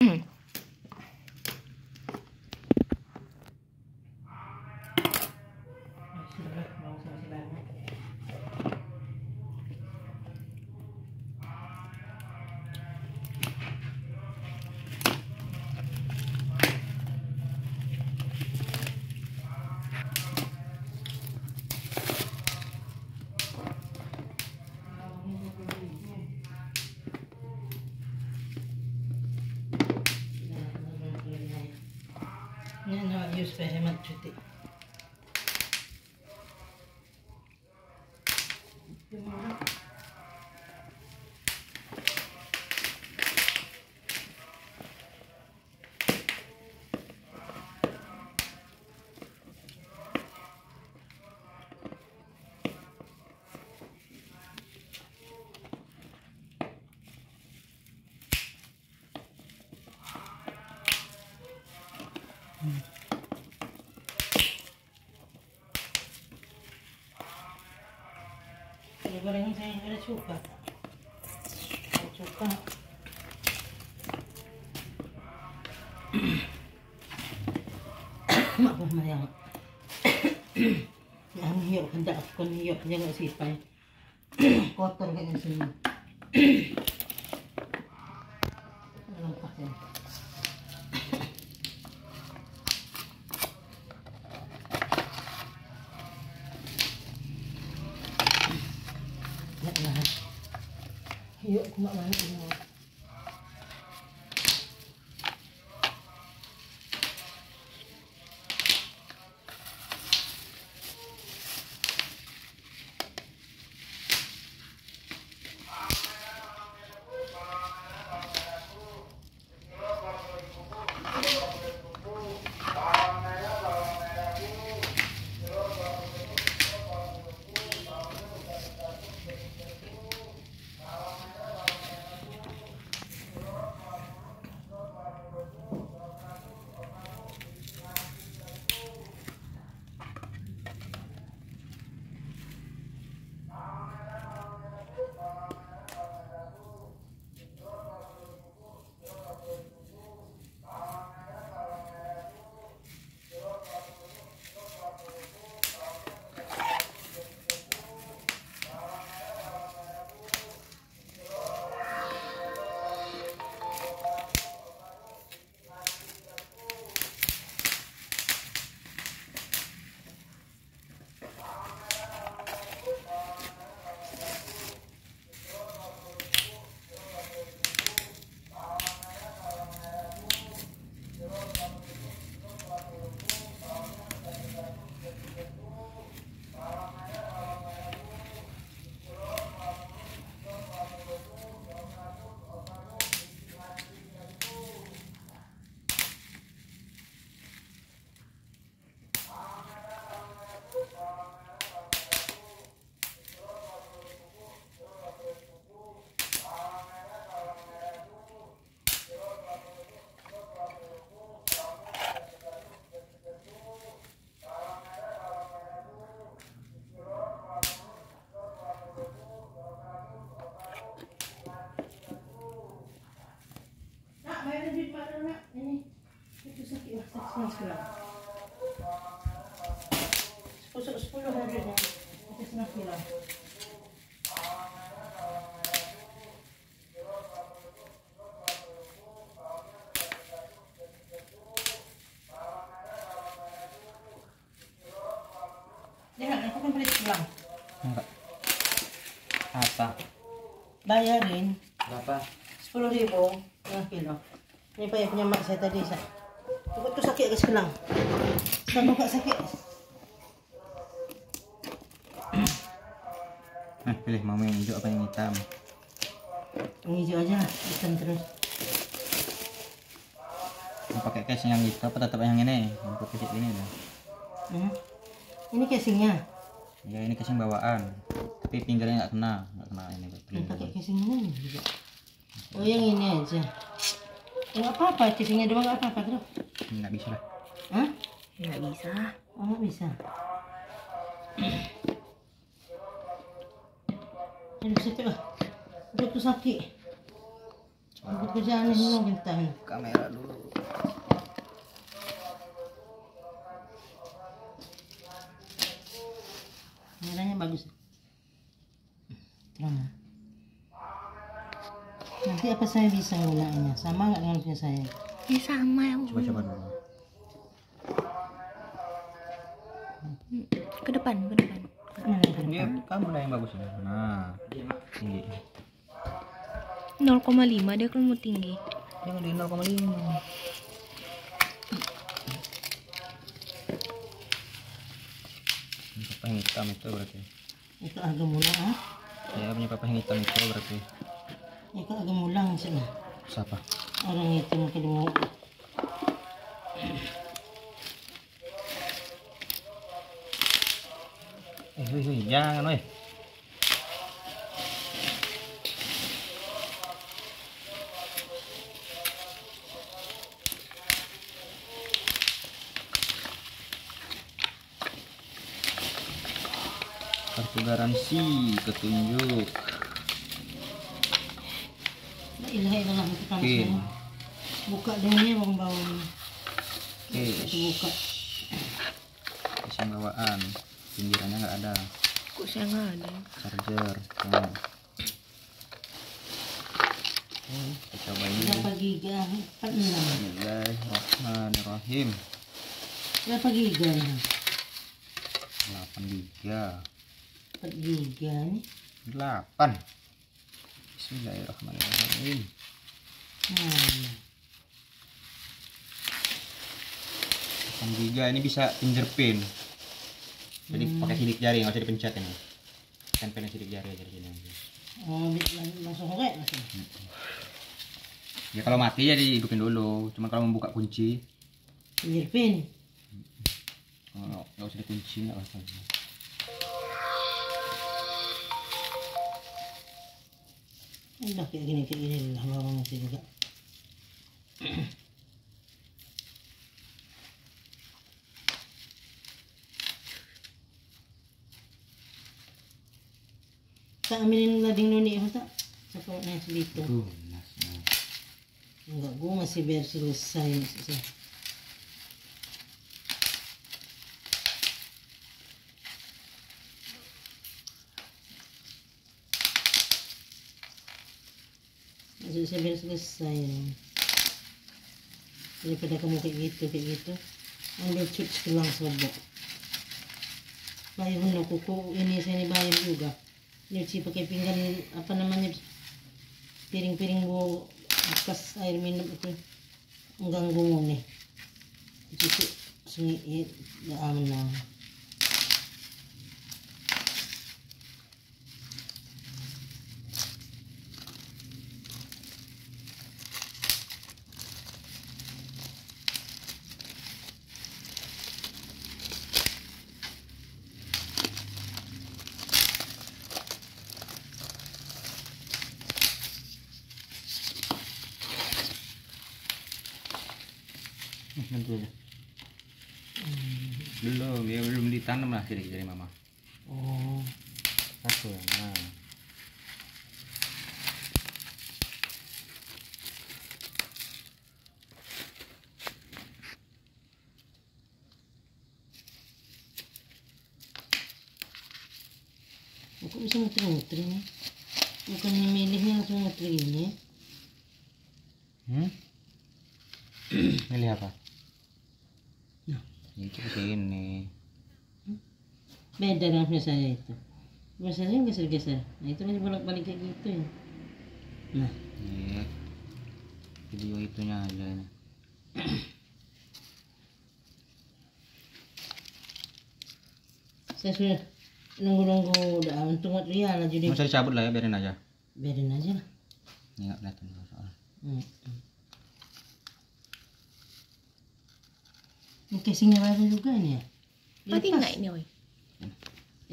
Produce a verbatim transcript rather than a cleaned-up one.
Ini nama use supaya hemat cuti. Kalau gorengan saya ada cuka, ada cuka. Mak pun yang yang hiok hendak kon hiok jangan sipai kotor kayaknya semua. Lengkap ya. Yuk, aku mak mana ini? Sepuluh sepuluh harganya, itu setengah kilo. Jangan, aku kan beli pulang. Enggak. Apa? Bayarin. Berapa? Sepuluh ribu setengah kilo. Ini pak punya mak saya tadi sa. Aku tuh sakit ke sekelang. Sekarang buka sakit. Eh, pilih mau yang hijau apa yang hitam? Yang hijau aja, hitam terus. Mau pakai casing yang hitam apa tetap yang ini? Yang putih ini lah. Hmm. Ini casingnya. Ya ini casing bawaan. Tapi pinggirnya nggak kena, nggak kena ini. Yang pakai casing ini juga. Oh yang ini aja. Enggak apa-apa, casingnya doang nggak apa-apa terus. Nggak bisa lah. Hah? Nggak bisa. Oh nggak bisa. Aduh sakit lah. Udah tuh sakit. Pekerjaan ini mau bintang. Kamera dulu. Kameranya bagus. Terang. Nanti apa saya bisa menggunakannya? Sama nggak dengan punya saya? Ya sama yang Coba-coba dulu. ke depan, ke depan. Mana yang Ini depan? kamu lah yang bagus ini. Nah, tinggi. nol koma lima dia kan mau tinggi. Jangan di nol koma lima. Papa yang hitam itu berarti. Itu agak mulang, ah? Ya punya papa yang hitam itu berarti. Itu agak mulang sih. Siapa? Orang itu mungkin mau. Eh, wih, wih, jangan, wih. Kartu garansi petunjuk. La ilaha illallah itu kan Oke. semua. Buka dengannya bawang bawang. Oke. Itu buka. Casing bawaan. Pinggirannya nggak ada. Kok saya nggak ada? Charger. Nah. Oh, kita coba ini. Berapa giga? empat puluh enam. Bismillahirrahmanirrahim. Berapa giga nih? delapan giga. empat giga nih. delapan. Bismillahirrahmanirrahim. Hmm. delapan giga ini bisa fingerprint. Jadi Hmm. pakai sidik jari, nggak usah dipencet ini. Tempelin sidik jari aja di sini. Oh, lang- langsung oke langsung. Ya kalau mati ya dihidupin dulu. Cuma kalau membuka kunci, Fingerprint. oh, nggak usah dikunci, nggak apa-apa. Udah kayak gini kayak gini lah bawang itu juga. Tak ambilin lading noni itu tak? Satu naik segitu. Tuh, mas, nah. Enggak, gua masih biar selesai. selesai. Masih saya biar selesai. Daripada kamu kayak gitu, kayak gitu. Ambil cut selang sobok. Bayar no kuku ini saya ini bayar juga. Nyuci pakai pinggan apa namanya piring-piring bu bekas air minum itu mengganggu nih. Cuci sini ya aman. Nanti aja. Belum, ya belum ditanam lah sidik jari mama. Oh, Satu, nah. kok bisa muter-muter ini? Bukannya milihnya langsung muter gini? Hmm? Milih apa? Nah. Itu kesini. Beda dengan punya saya itu. Punya saya geser-geser. Nah itu masih bolak-balik kayak gitu ya. Nah, Iya. Video itunya aja. saya sudah nunggu-nunggu udah untung waktu ya lah jadi Nggak usah dicabut lah ya, biarin aja. biarin aja lah. Ini nggak kelihatan soalnya. Hmm. Ini casingnya baru juga ini ya. Mati Lepas. nggak ini, Oi?